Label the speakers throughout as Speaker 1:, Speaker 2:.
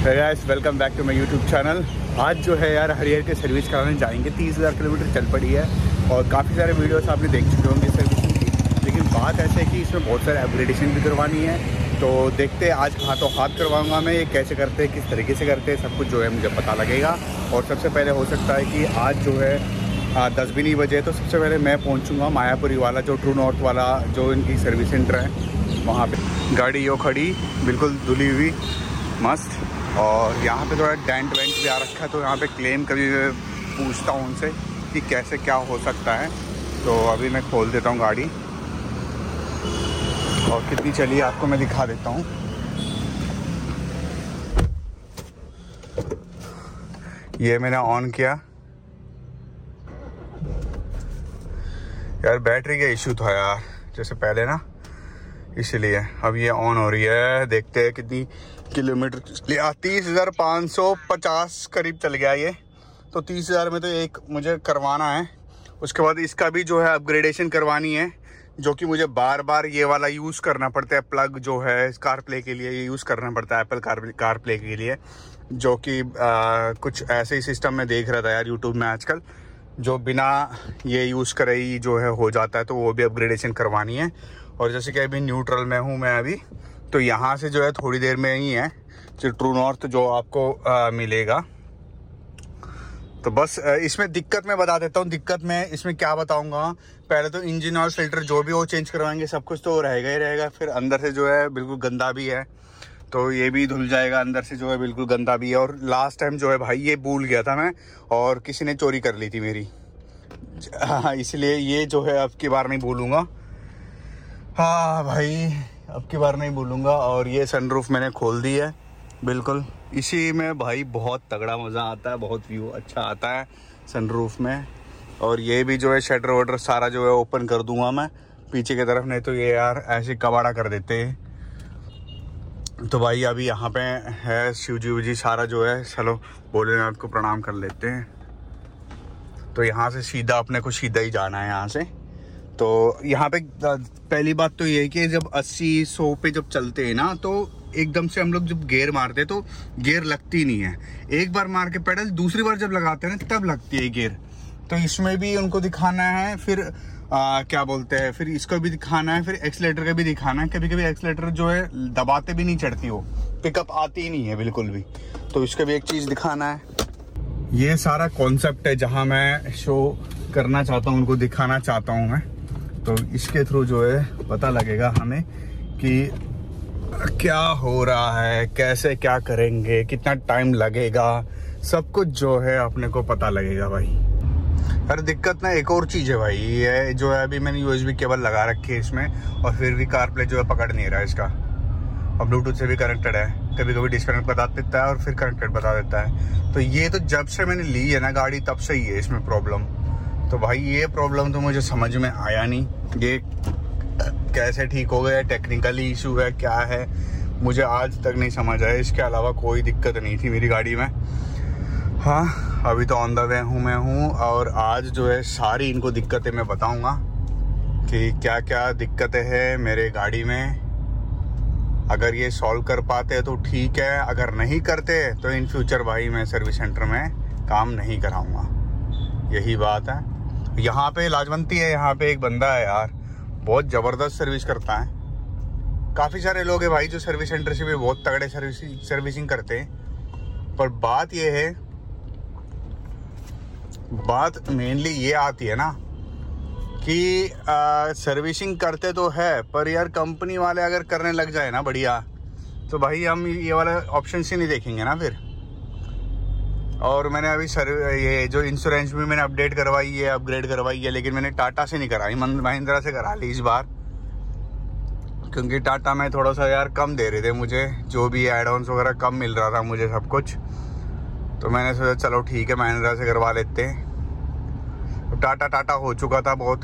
Speaker 1: Guys welcome back to my YouTube channel. आज जो है यार हरियर के सर्विस कराने जाएंगे। 30,000 किलोमीटर चल पड़ी है और काफ़ी सारे वीडियोस आपने देख चुके होंगे सर्विसिंग की, लेकिन बात ऐसे है कि इसमें बहुत सारे अपग्रेडेशन भी करवानी है। तो देखते हैं आज हाथों हाथ करवाऊंगा मैं, ये कैसे करते हैं, किस तरीके से करते हैं, सब कुछ जो है मुझे पता लगेगा। और सबसे पहले हो सकता है कि आज जो है 10 भी नहीं बजे, तो सबसे पहले मैं पहुँचूँगा मायापुरी वाला, जो ट्रू नॉर्थ वाला जो इनकी सर्विस सेंटर है वहाँ पर। गाड़ी यो खड़ी बिल्कुल धुली हुई मस्त, और यहाँ पे थोड़ा डेंट वेंट भी आ रखा है, तो यहाँ पे क्लेम कभी पूछता हूँ उनसे कि कैसे क्या हो सकता है। तो अभी मैं खोल देता हूँ गाड़ी और कितनी चली है आपको मैं दिखा देता हूँ। ये मैंने ऑन किया यार, बैटरी का इशू था यार जैसे पहले ना, इसलिए अब ये ऑन हो रही है। देखते हैं कितनी किलोमीटर चली। 30,550 करीब चल गया ये। तो 30,000 में तो एक मुझे करवाना है। उसके बाद इसका भी जो है अपग्रेडेशन करवानी है, जो कि मुझे बार बार ये वाला यूज़ करना पड़ता है। प्लग जो है कार प्ले के लिए ये यूज़ करना पड़ता है, एप्पल कार प्ले के लिए, जो कि कुछ ऐसे ही सिस्टम में देख रहा था यार यूट्यूब में आजकल, जो बिना ये यूज़ करे ही जो है हो जाता है। तो वो भी अपग्रेडेशन करवानी है। और जैसे कि अभी न्यूट्रल में हूँ मैं अभी, तो यहाँ से जो है थोड़ी देर में ही है जो ट्रू नॉर्थ जो आपको मिलेगा। तो बस इसमें दिक्कत मैं बता देता हूँ। दिक्कत में इसमें क्या बताऊँगा, पहले तो इंजन ऑयल फिल्टर जो भी वो चेंज करवाएंगे, सब कुछ तो रहेगा ही रहेगा। फिर अंदर से जो है बिल्कुल गंदा भी है, तो ये भी धुल जाएगा। अंदर से जो है बिल्कुल गंदा भी है। और लास्ट टाइम जो है भाई ये भूल गया था मैं, और किसी ने चोरी कर ली थी मेरी, इसलिए ये जो है अब की बार नहीं भूलूँगा। हाँ भाई अब की बार नहीं भूलूंगा। और ये सनरूफ मैंने खोल दी है बिल्कुल। इसी में भाई बहुत तगड़ा मज़ा आता है, बहुत व्यू अच्छा आता है सनरूफ में। और ये भी जो है शटर वटर सारा जो है ओपन कर दूंगा मैं पीछे की तरफ, नहीं तो ये यार ऐसे कबाड़ा कर देते हैं। तो भाई अभी यहाँ पे है शिवजी उजी सारा जो है, चलो भोलेनाथ को प्रणाम कर लेते हैं। तो यहाँ से सीधा अपने को सीधा ही जाना है यहाँ से। तो यहाँ पे पहली बात तो ये है कि जब 80-100 पे जब चलते हैं ना, तो एकदम से हम लोग जब गियर मारते हैं तो गियर लगती नहीं है। एक बार मार के पेडल दूसरी बार जब लगाते हैं ना तब लगती है गियर। तो इसमें भी उनको दिखाना है, फिर क्या बोलते हैं, फिर इसको भी दिखाना है, फिर एक्सीलेटर का भी दिखाना है। कभी कभी एक्सीलेटर जो है दबाते भी नहीं चढ़ती, वो पिकअप आती ही नहीं है बिल्कुल भी, तो इसका भी एक चीज़ दिखाना है। ये सारा कॉन्सेप्ट है जहाँ मैं शो करना चाहता हूँ, उनको दिखाना चाहता हूँ मैं। तो इसके थ्रू जो है पता लगेगा हमें कि क्या हो रहा है, कैसे क्या करेंगे, कितना टाइम लगेगा, सब कुछ जो है अपने को पता लगेगा भाई। अरे दिक्कत ना एक और चीज़ है भाई, ये जो है अभी मैंने यूएसबी केबल लगा रखी है इसमें, और फिर भी कारप्ले जो है पकड़ नहीं रहा है इसका। और ब्लूटूथ से भी कनेक्टेड है, कभी कभी डिस्कनेक्ट बता देता है और फिर कनेक्टेड बता देता है। तो ये तो जब से मैंने ली है ना गाड़ी तब से ही है इसमें प्रॉब्लम। तो भाई ये प्रॉब्लम तो मुझे समझ में आया नहीं, ये कैसे ठीक हो गया, टेक्निकली इशू है क्या है, मुझे आज तक नहीं समझ आया। इसके अलावा कोई दिक्कत नहीं थी मेरी गाड़ी में। हाँ अभी तो ऑन द वे हूँ मैं हूँ, और आज जो है सारी इनको दिक्कतें मैं बताऊँगा कि क्या क्या दिक्कतें हैं मेरे गाड़ी में। अगर ये सॉल्व कर पाते हैं तो ठीक है, अगर नहीं करते तो इन फ्यूचर भाई मैं सर्विस सेंटर में काम नहीं कराऊँगा, यही बात है। यहाँ पे लाजवंती है, यहाँ पे एक बंदा है यार, बहुत ज़बरदस्त सर्विस करता है। काफ़ी सारे लोग हैं भाई जो सर्विस सेंटर से भी बहुत तगड़े सर्विसिंग करते हैं, पर बात ये है, बात मेनली ये आती है ना कि सर्विसिंग करते तो है, पर यार कंपनी वाले अगर करने लग जाए ना बढ़िया, तो भाई हम ये वाला ऑप्शन ही नहीं देखेंगे ना फिर। और मैंने अभी ये जो इंश्योरेंस भी मैंने अपडेट करवाई है, अपग्रेड करवाई है, लेकिन मैंने टाटा से नहीं कराई, महिंद्रा से करा ली इस बार, क्योंकि टाटा में थोड़ा सा यार कम दे रहे थे मुझे, जो भी एड ऑन्स वगैरह कम मिल रहा था मुझे सब कुछ। तो मैंने सोचा चलो ठीक है महिंद्रा से करवा लेते हैं। तो टाटा हो चुका था बहुत,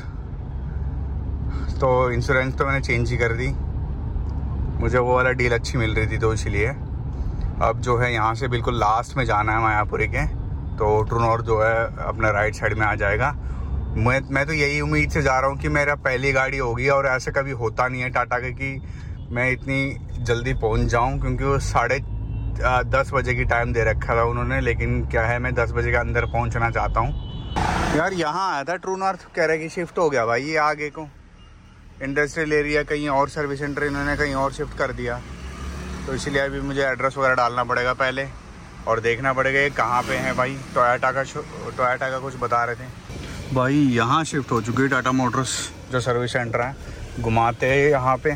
Speaker 1: तो इंश्योरेंस तो मैंने चेंज ही कर दी, मुझे वो वाला डील अच्छी मिल रही थी, तो इसलिए अब जो है यहाँ से बिल्कुल लास्ट में जाना है मायापुरी के, तो ट्रू नॉर्थ जो है अपना राइट साइड में आ जाएगा। मैं तो यही उम्मीद से जा रहा हूँ कि मेरा पहली गाड़ी होगी, और ऐसे कभी होता नहीं है टाटा के कि मैं इतनी जल्दी पहुँच जाऊँ, क्योंकि वो 10 बजे की टाइम दे रखा था उन्होंने, लेकिन क्या है मैं 10 बजे के अंदर पहुंचना चाहता हूं। यार यहाँ आया था ट्रू नॉर्थ, कह रहे कि शिफ्ट हो गया भाई ये आगे को, इंडस्ट्रियल एरिया कहीं और, सर्विस सेंटर इन्होंने कहीं और शिफ्ट कर दिया। तो इसलिए अभी मुझे एड्रेस वगैरह डालना पड़ेगा पहले और देखना पड़ेगा ये कहाँ पे है भाई। टोयोटा का कुछ बता रहे थे भाई, यहाँ शिफ्ट हो चुकी है टाटा मोटर्स जो सर्विस सेंटर है। घुमाते हैं यहाँ पे,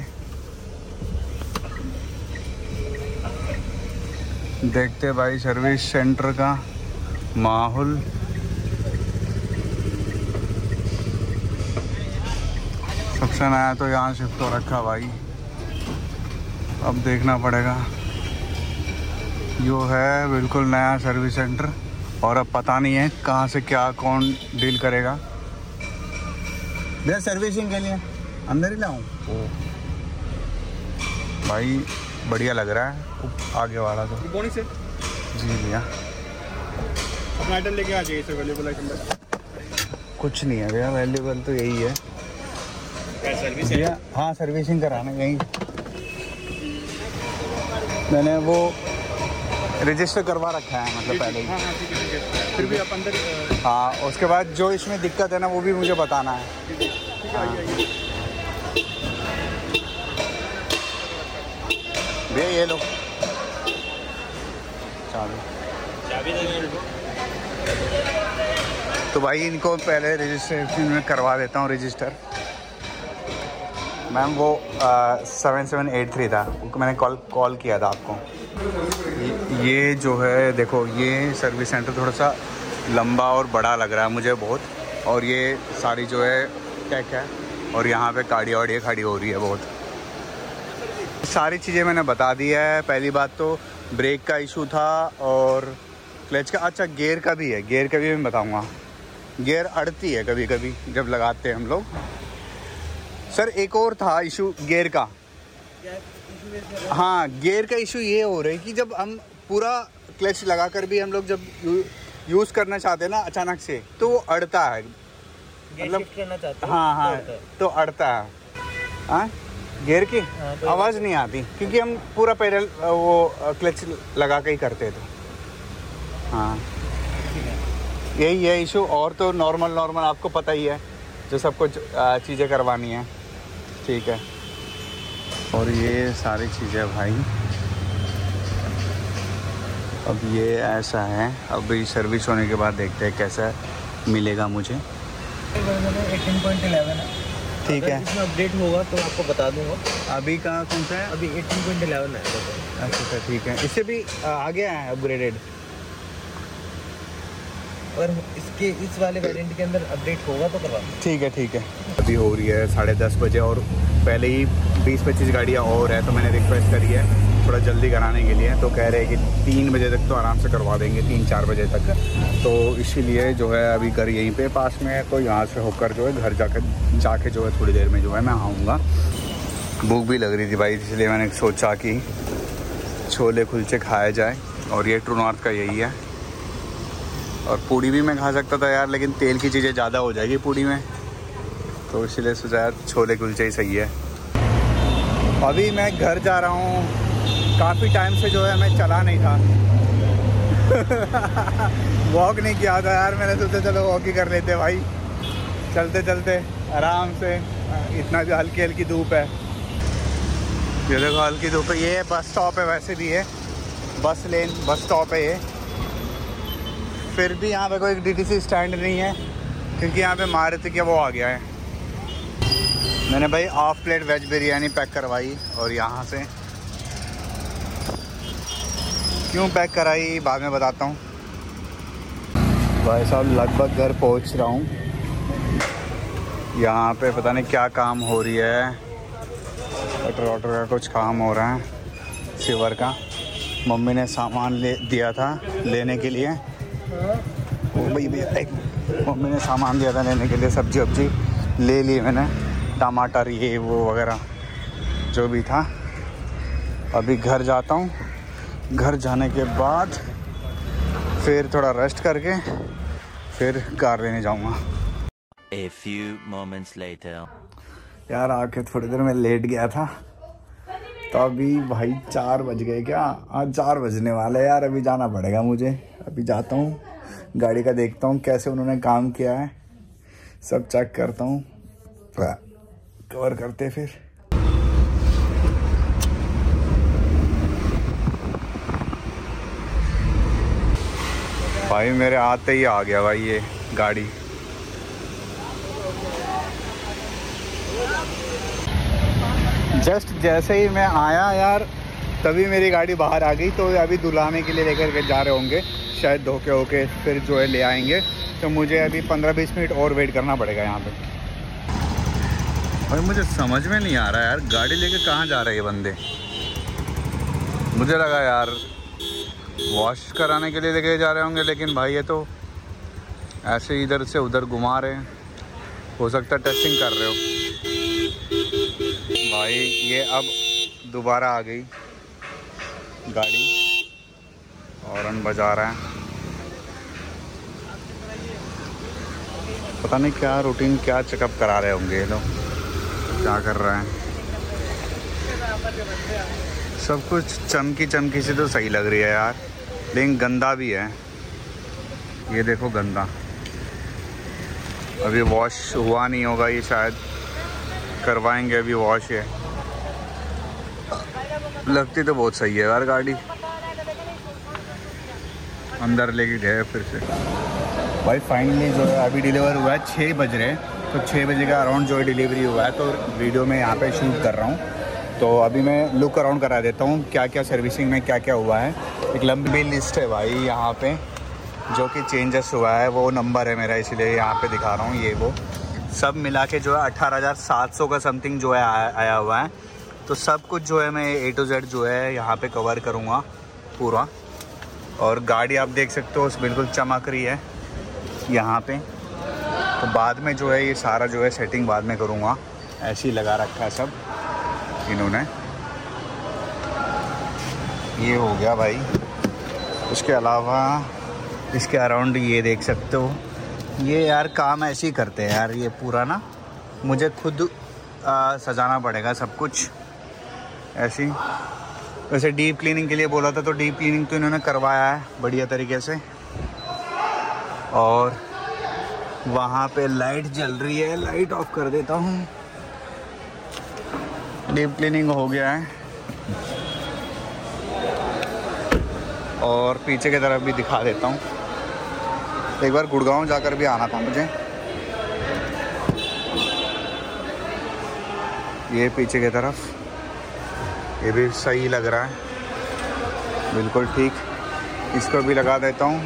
Speaker 1: देखते भाई सर्विस सेंटर का माहौल। सबसे नया तो यहाँ शिफ्ट हो रखा भाई, अब देखना पड़ेगा। यो है बिल्कुल नया सर्विस सेंटर और अब पता नहीं है कहाँ से क्या कौन डील करेगा। भैया सर्विसिंग के लिए अंदर ही लाऊं? भाई बढ़िया लग रहा है आगे वाला तो। कौन से? जी भैया अपना आइटम लेके आ जाइए। अवेलेबल आइटम कुछ नहीं है भैया, अवेलेबल तो यही है भैया। हाँ सर्विसिंग कराना यहीं, मैंने वो रजिस्टर करवा रखा है मतलब पहले ही। हाँ ठीक है। फिर भी आप अंदर। हाँ उसके बाद जो इसमें दिक्कत है ना वो भी मुझे बताना है। भैया ये लो चाबी दे दो। तो भाई इनको पहले रजिस्ट्रेशन में करवा देता हूँ रजिस्टर। मैम वो 7783 था, मैंने कॉल किया था आपको। ये जो है देखो, ये सर्विस सेंटर थोड़ा सा लंबा और बड़ा लग रहा है मुझे बहुत, और ये सारी जो है टेक है और यहाँ पे गाड़ी वाड़ी खड़ी हो रही है बहुत। सारी चीज़ें मैंने बता दी है। पहली बात तो ब्रेक का इशू था और क्लच का, अच्छा गियर का भी है, गियर का भी मैं बताऊँगा। गियर अड़ती है कभी कभी जब लगाते हैं हम लोग। सर एक और था इशू गियर का। हाँ गियर का इशू ये हो रहा है कि जब हम पूरा क्लच लगाकर भी हम लोग जब यूज़ करना चाहते हैं ना अचानक से, तो वो अड़ता है, मतलब करना चाहते हैं। हाँ तो अड़ता है। हाँ गियर की आवाज़ नहीं आती क्योंकि हम पूरा पैडल वो क्लच लगा के ही करते थे। हाँ यही है इशू, और तो नॉर्मल आपको पता ही है जो सब कुछ चीज़ें करवानी है। ठीक है, और ये सारी चीज़ें भाई। अब ये ऐसा है, अभी सर्विस होने के बाद देखते हैं कैसा मिलेगा मुझे।
Speaker 2: 18.11 है। ठीक है, इसमें अपडेट होगा तो आपको बता दूंगा।
Speaker 1: अभी कहाँ कौन सा है?
Speaker 2: अभी 18.11 है।
Speaker 1: अच्छा ठीक है, इससे भी आगे आया है अपग्रेडेड।
Speaker 2: और इसके इस वाले वेरिएंट के अंदर अपडेट होगा तो करवा।
Speaker 1: ठीक है। अभी हो रही है 10:30 बजे और पहले ही 20-25 गाड़ियाँ और है, तो मैंने रिक्वेस्ट करी है थोड़ा जल्दी कराने के लिए। तो कह रहे हैं कि 3 बजे तक तो आराम से करवा देंगे, 3-4 बजे तक। तो इसीलिए जो है अभी घर यहीं पे पास में है, तो यहाँ से होकर जो है घर जाके जो है थोड़ी देर में जो है मैं आऊँगा। भूख भी लग रही थी भाई, इसलिए मैंने सोचा कि छोले कुलचे खाया जाए, और ये ट्रू नॉर्थ का यही है। और पूड़ी भी मैं खा सकता था यार, लेकिन तेल की चीज़ें ज़्यादा हो जाएगी पूड़ी में, तो इसलिए सोचा यार छोले कुलचे ही सही है। अभी मैं घर जा रहा हूँ, काफ़ी टाइम से जो है मैं चला नहीं था वॉक नहीं किया था यार, मैंने सोचा चलो वॉक ही कर लेते भाई, चलते चलते आराम से। इतना जो हल्की हल्की धूप है, ये देखो हल्की धूप है। ये बस स्टॉप है, वैसे भी है बस लेन, बस स्टॉप है ये। फिर भी यहाँ पे कोई DTC स्टैंड नहीं है क्योंकि यहाँ पे मारुति का वो आ गया है। मैंने भाई half plate veg biryani pack करवाई, और यहाँ से क्यों पैक कराई बाद में बताता हूँ। भाई साहब लगभग घर पहुँच रहा हूँ। यहाँ पे पता नहीं क्या काम हो रही है, वाटर का कुछ काम हो रहा है सीवर का। मम्मी ने सामान दिया था लेने के लिए, मम्मी ने सामान दिया था लेने के लिए, सब्जी वब्जी ले ली मैंने, टमाटर ये वो वगैरह जो भी था। अभी घर जाता हूँ, घर जाने के बाद फिर थोड़ा रेस्ट करके फिर कार लेने जाऊँगा।
Speaker 3: A few moments later.
Speaker 1: यार आके थोड़ी देर में लेट गया था, तो अभी भाई 4 बज गए क्या? हाँ 4 बजने वाले यार। अभी जाना पड़ेगा मुझे। अभी जाता हूँ, गाड़ी का देखता हूँ कैसे उन्होंने काम किया है, सब चेक करता हूँ, कवर करते फिर। भाई मेरे आते ही आ गया भाई ये गाड़ी। जस्ट जैसे ही मैं आया यार तभी मेरी गाड़ी बाहर आ गई। तो अभी दुलाने के लिए लेकर के जा रहे होंगे शायद, धोके होके फिर जो है ले आएंगे। तो मुझे अभी 15-20 मिनट और वेट करना पड़ेगा यहाँ पे। भाई मुझे समझ में नहीं आ रहा यार, गाड़ी लेके कहाँ जा रहे हैं ये बंदे। मुझे लगा यार वॉश कराने के लिए लेके जा रहे होंगे, लेकिन भाई ये तो ऐसे इधर से उधर घुमा रहे हैं। हो सकता है टेस्टिंग कर रहे हो। भाई ये अब दोबारा आ गई गाड़ी, हॉर्न बजा रहा है। पता नहीं क्या रूटीन, क्या चेकअप करा रहे होंगे ये लोग, क्या कर रहे हैं। सब कुछ चमकी चमकी से तो सही लग रही है यार, लेकिन गंदा भी है। ये देखो गंदा, अभी वॉश हुआ नहीं होगा ये, शायद करवाएंगे अभी वॉश। ये लगती तो बहुत सही है यार गाड़ी। अंदर लेके गए फिर से। भाई फाइनली जो है अभी डिलीवर हुआ है, 6 बज रहे हैं। तो 6 बजे का अराउंड जो है डिलीवरी हुआ है। तो वीडियो में यहाँ पे शूट कर रहा हूँ। तो अभी मैं लुक अराउंड करा देता हूँ क्या क्या सर्विसिंग में क्या क्या हुआ है। एक लंबी लिस्ट है भाई यहाँ पे जो कि चेंजेस हुआ है। वो नंबर है मेरा, इसलिए यहाँ पे दिखा रहा हूँ। ये वो सब मिला के जो है 18,700 का समथिंग जो है आया हुआ है। तो सब कुछ जो है मैं A to Z जो है यहाँ पे कवर करूँगा पूरा। और गाड़ी आप देख सकते हो बिल्कुल चमक रही है यहाँ पे। तो बाद में जो है ये सारा जो है सेटिंग बाद में करूँगा। ऐसे ही लगा रखा है सब इन्होंने। ये हो गया भाई। उसके अलावा इसके अराउंड ये देख सकते हो, ये यार काम ऐसे ही करते हैं यार। ये पूरा ना मुझे खुद सजाना पड़ेगा सब कुछ ऐसी। वैसे डीप क्लीनिंग के लिए बोला था, तो डीप क्लीनिंग तो इन्होंने करवाया है बढ़िया तरीके से। और वहाँ पे लाइट जल रही है, लाइट ऑफ कर देता हूँ। डीप क्लीनिंग हो गया है। और पीछे की तरफ भी दिखा देता हूँ। एक बार गुड़गांव जाकर भी आना था मुझे। ये पीछे की तरफ ये भी सही लग रहा है, बिल्कुल ठीक। इसको भी लगा देता हूँ।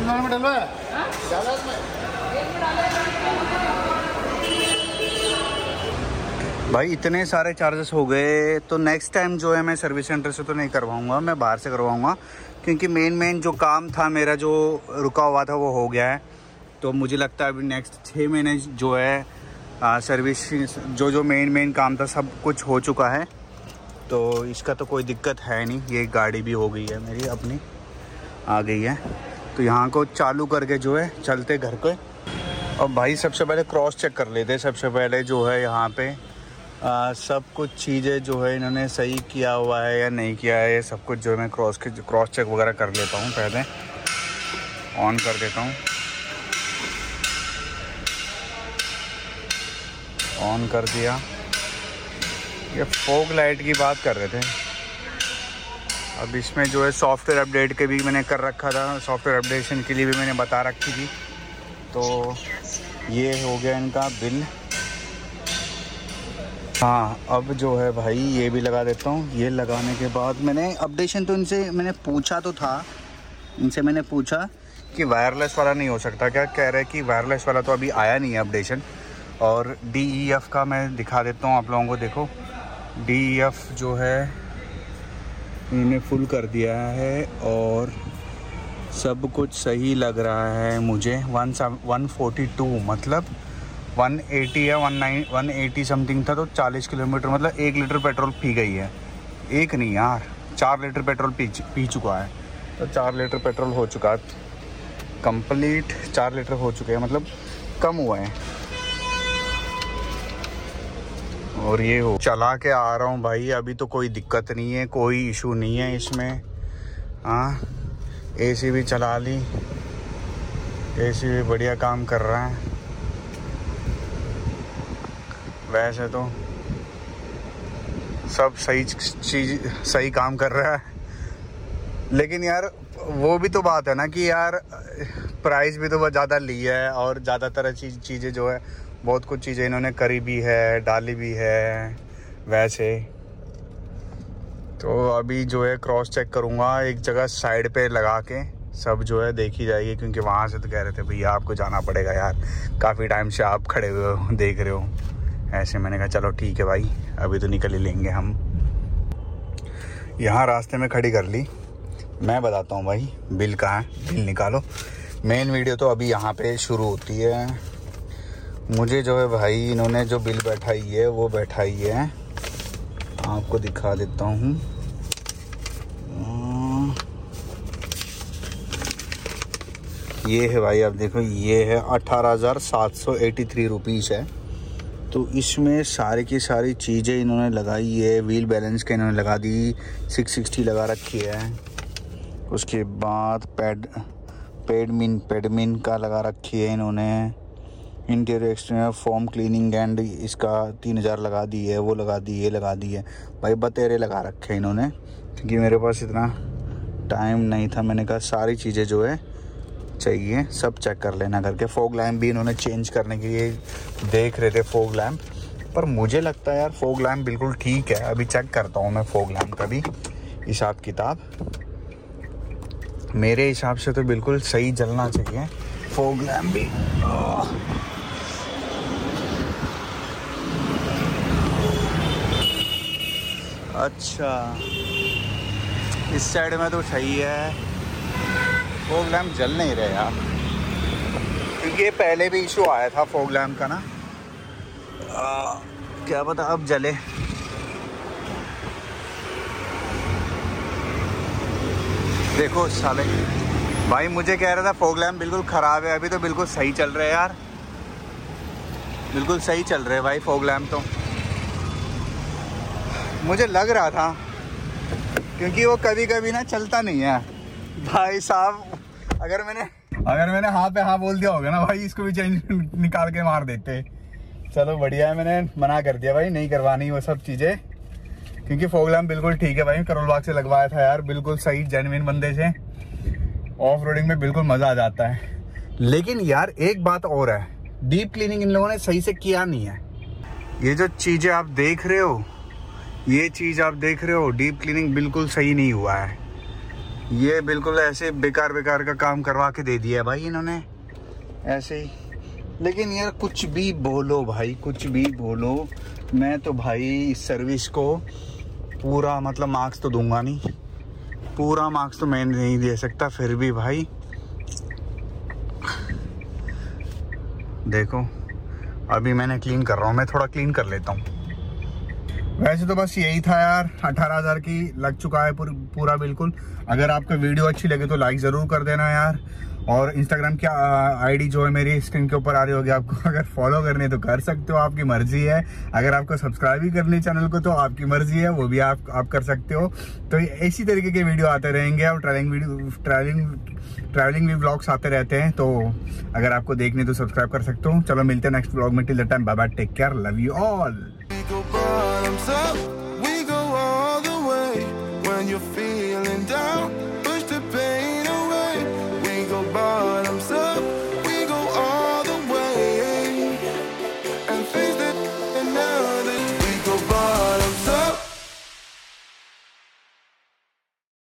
Speaker 1: भाई इतने सारे चार्जेस हो गए, तो नेक्स्ट टाइम जो है मैं सर्विस सेंटर से तो नहीं करवाऊँगा, मैं बाहर से करवाऊँगा। क्योंकि मेन जो काम था मेरा जो रुका हुआ था वो हो गया है। तो मुझे लगता है अभी नेक्स्ट 6 महीने जो है सर्विस जो मेन काम था सब कुछ हो चुका है। तो इसका तो कोई दिक्कत है नहीं। ये गाड़ी भी हो गई है मेरी अपनी, आ गई है। तो यहाँ को चालू करके जो है चलते घर को। और भाई सबसे पहले क्रॉस चेक कर लेते। सबसे पहले जो है यहाँ पे सब कुछ चीज़ें जो है इन्होंने सही किया हुआ है या नहीं किया है, ये सब कुछ जो है मैं क्रॉस चेक वगैरह कर लेता हूँ। पहले ऑन कर देता हूँ, ऑन कर दिया। ये फॉग लाइट की बात कर रहे थे। अब इसमें जो है सॉफ्टवेयर अपडेट के भी मैंने कर रखा था, सॉफ्टवेयर अपडेशन के लिए भी मैंने बता रखी थी। तो ये हो गया इनका बिल। हाँ अब जो है भाई ये भी लगा देता हूँ। ये लगाने के बाद मैंने अपडेशन तो इनसे मैंने पूछा तो था, इनसे मैंने पूछा कि वायरलेस वाला नहीं हो सकता क्या। कह रहे कि वायरलेस वाला तो अभी आया नहीं है अपडेशन। और DEF का मैं दिखा देता हूँ आप लोगों को। देखो DEF जो है इन्होंने फुल कर दिया है और सब कुछ सही लग रहा है मुझे। 142 मतलब 180 या 180 समथिंग था। तो 40 किलोमीटर मतलब 1 लीटर पेट्रोल पी गई है। एक नहीं यार, 4 लीटर पेट्रोल पी चुका है। तो 4 लीटर पेट्रोल हो चुका है कंप्लीट। 4 लीटर हो चुके हैं, मतलब कम हुआ है। और ये हो चला के आ रहा हूँ भाई, अभी तो कोई दिक्कत नहीं है, कोई इशू नहीं है इसमें। हाँ, एसी भी चला ली, एसी भी बढ़िया काम कर रहा है। वैसे तो सब सही चीज सही काम कर रहा है, लेकिन यार वो भी तो बात है ना कि यार प्राइस भी तो बहुत ज़्यादा लिया है, और ज़्यादातर चीज़ें जो है, बहुत कुछ चीज़ें इन्होंने करी भी है, डाली भी है। वैसे तो अभी जो है क्रॉस चेक करूँगा एक जगह साइड पे लगा के, सब जो है देखी जाएगी, क्योंकि वहाँ से तो कह रहे थे भैया आपको जाना पड़ेगा यार, काफ़ी टाइम से आप खड़े हुए हो देख रहे हो। ऐसे मैंने कहा चलो ठीक है भाई, अभी तो निकल ही लेंगे हम। यहाँ रास्ते में खड़ी कर ली। मैं बताता हूँ भाई, बिल कहाँ है, बिल निकालो। मेन वीडियो तो अभी यहाँ पे शुरू होती है। मुझे जो है भाई इन्होंने जो बिल बैठाई है वो बैठाई है, आपको दिखा देता हूँ। ये है भाई, आप देखो, ये है 18,783 रुपीज़ है। तो इसमें सारी की सारी चीज़ें इन्होंने लगाई है। व्हील बैलेंस का इन्होंने लगा दी, 660 लगा रखी है। उसके बाद पेडमिन का लगा रखी है इन्होंने। Interior exterior foam cleaning and इसका 3000 लगा दी है, वो लगा दी, ये लगा दी है भाई, बतेरे लगा रखे हैं इन्होंने, क्योंकि मेरे पास इतना टाइम नहीं था। मैंने कहा सारी चीज़ें जो है चाहिए सब चेक कर लेना करके। फॉग लैम्प भी इन्होंने चेंज करने के लिए देख रहे थे, फॉग लैम्प, पर मुझे लगता है यार फॉग लैम्प बिल्कुल ठीक है। अभी चेक करता हूँ मैं फॉग लैम्प का भी हिसाब किताब। मेरे हिसाब से तो बिल्कुल सही जलना चाहिए फॉग लैम्प भी। अच्छा, इस साइड में तो सही है, फॉग लैम्प जल नहीं रहे यार, क्योंकि ये पहले भी इशू आया था फॉग लैम्प का ना। क्या पता अब जले। देखो साले भाई, मुझे कह रहा था फॉग लैम्प बिल्कुल ख़राब है, अभी तो बिल्कुल सही चल रहे हैं यार, बिल्कुल सही चल रहे हैं भाई फॉग लैम्प तो। मुझे लग रहा था, क्योंकि वो कभी कभी ना चलता नहीं है भाई साहब। अगर मैंने हाँ पे हाँ बोल दिया होगा ना भाई, इसको भी चेंज निकाल के मार देते। चलो बढ़िया है, मैंने मना कर दिया भाई, नहीं करवानी वो सब चीज़ें, क्योंकि फॉग लैम्प बिल्कुल ठीक है भाई। करोल बाग से लगवाया था यार, बिल्कुल सही जेन्युइन बंदे से। ऑफ रोडिंग में बिल्कुल मज़ा आ जाता है। लेकिन यार एक बात और है, डीप क्लीनिंग इन लोगों ने सही से किया नहीं है। ये जो चीज़ें आप देख रहे हो, ये चीज़ आप देख रहे हो, डीप क्लीनिंग बिल्कुल सही नहीं हुआ है। ये बिल्कुल ऐसे बेकार का काम करवा के दे दिया है भाई इन्होंने, ऐसे ही। लेकिन यार कुछ भी बोलो भाई, कुछ भी बोलो, मैं तो भाई इस सर्विस को पूरा मतलब मार्क्स तो दूंगा नहीं, पूरा मार्क्स तो मैं नहीं दे सकता। फिर भी भाई देखो, अभी मैंने क्लीन कर रहा हूँ, मैं थोड़ा क्लीन कर लेता हूँ। वैसे तो बस यही था यार, 18,000 की लग चुका है पूरा बिल्कुल। अगर आपको वीडियो अच्छी लगे तो लाइक ज़रूर कर देना यार। और इंस्टाग्राम की आईडी जो है मेरी स्क्रीन के ऊपर आ रही होगी, आपको अगर फॉलो करने तो कर सकते हो, आपकी मर्जी है। अगर आपको सब्सक्राइब भी करनी चैनल को तो आपकी मर्जी है, वो भी आप कर सकते हो। तो इसी तरीके के वीडियो आते रहेंगे, और ट्रैवलिंग भी व्लॉग्स आते रहते हैं। तो अगर आपको देखने तो सब्सक्राइब कर सकते हो। चलो मिलते हैं नेक्स्ट व्लॉग में, till the time bye bye, take care, love you all.